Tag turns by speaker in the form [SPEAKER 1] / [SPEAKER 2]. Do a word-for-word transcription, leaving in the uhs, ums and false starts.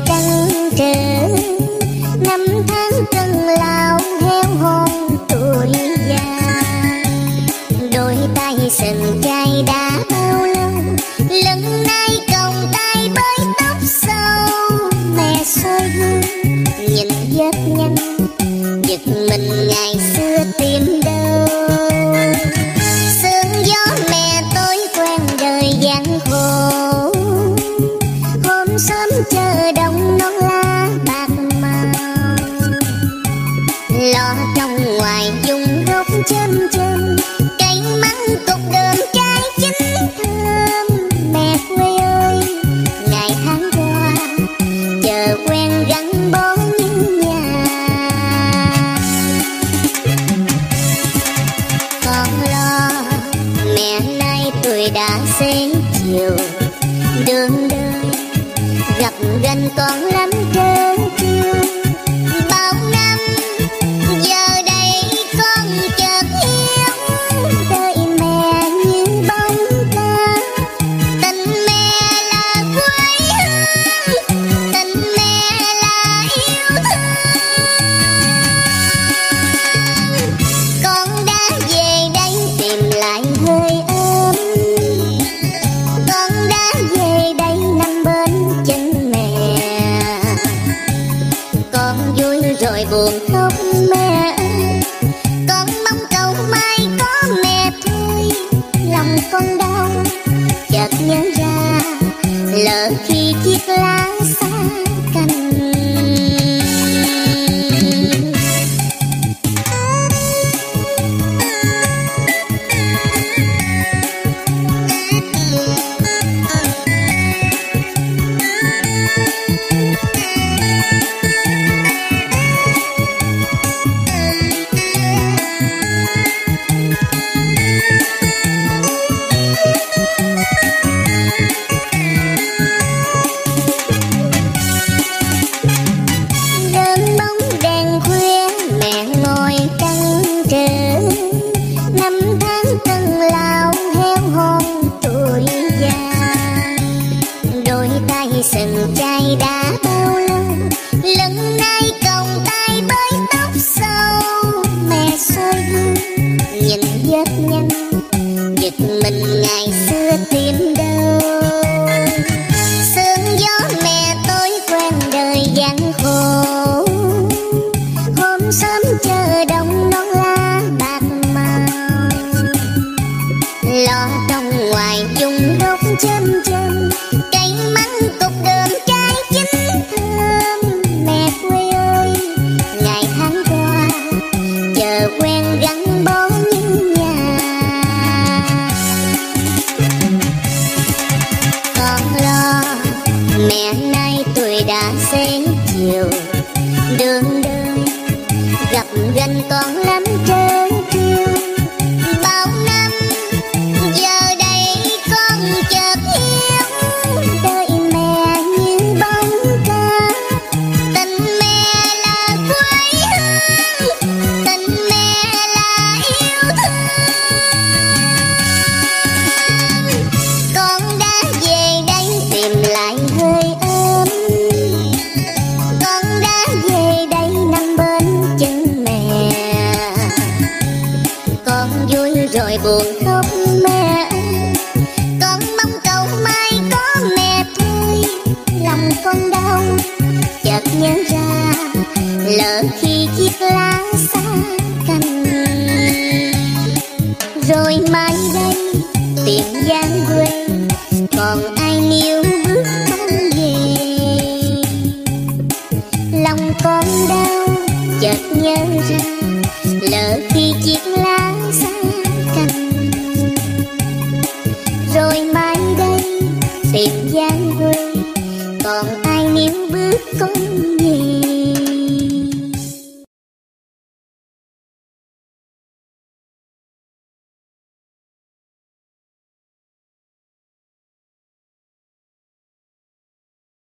[SPEAKER 1] trăng trở, năm tháng cân lao heo hon tuổi già. Đôi tay sần chai đã bao lâu, lần nay còng tay bới tóc sâu. Mẹ soi gương nhìn vết nhăn, giật mình ngày xưa tìm đâu. Sương gió mẹ tôi quen đời gian khổ, hôm sớm chờ đông non lá bạc màu. Lo trong ngoài dùng gốc châm châm, cây măng cục đơm trái chín thơm. Mẹ quê ơi ngày tháng qua, chờ quen gắn bó như nhà. Con lo mẹ nay tuổi đã xế chiều, đường đời gặp gần còn lắm trơn trêu. Bao năm giờ đây con chợt hiểu, đợi mẹ như bóng ta. Tình mẹ là quê hương, tình mẹ là yêu thương. Con đã về đây tìm lại hơi ấm, con đã về đây nằm bên chân mẹ. Con vui rồi buồn khóc mẹ ơi, con mong cầu mai có mẹ thôi. Lòng con đau chợt nhớ ra, lỡ khi chiếc lá xa cành. Đơn bóng đèn khuya mẹ ngồi trăng trở, năm tháng cân lao heo hon tuổi già. Đôi tay sần chai đã bao lâu, lần nay còng tay bới tóc sâu. Mẹ soi gương nhìn vết nhăn, giật mình ngày xưa tìm đâu. Sương gió mẹ tôi quen đời gian khổ, hôm sớm chờ đông non lá bạc màu. Lo trong ngoài dùng gốc châm châm, cây măng cục đơm trái chín thơm. Mẹ quê ơi ngày tháng qua, chờ quen gắn bó như nhà. Con lo mẹ nay tuổi đã xế chiều, đường đời gặp gần còn lắm trơn trêu. Bao năm giờ đây con chợt hiểu, đợi mẹ như bóng ta. Tình mẹ là quê hương, tình mẹ là yêu thương. Con đã về đây tìm lại hơi ấm, con đã về đây nằm bên chân mẹ. Con vui rồi buồn khóc mẹ ơi, con mong cầu mai có mẹ thôi. Lòng con đau chợt nhớ ra, lỡ khi chiếc lá xa cành. Rồi mai đây tìm giang quê, còn ai níu bước không về. Lòng con đau chợt nhớ ra, lỡ khi chiếc lá xa cành. Rồi mai đây tìm giang quê, còn ai níu bước con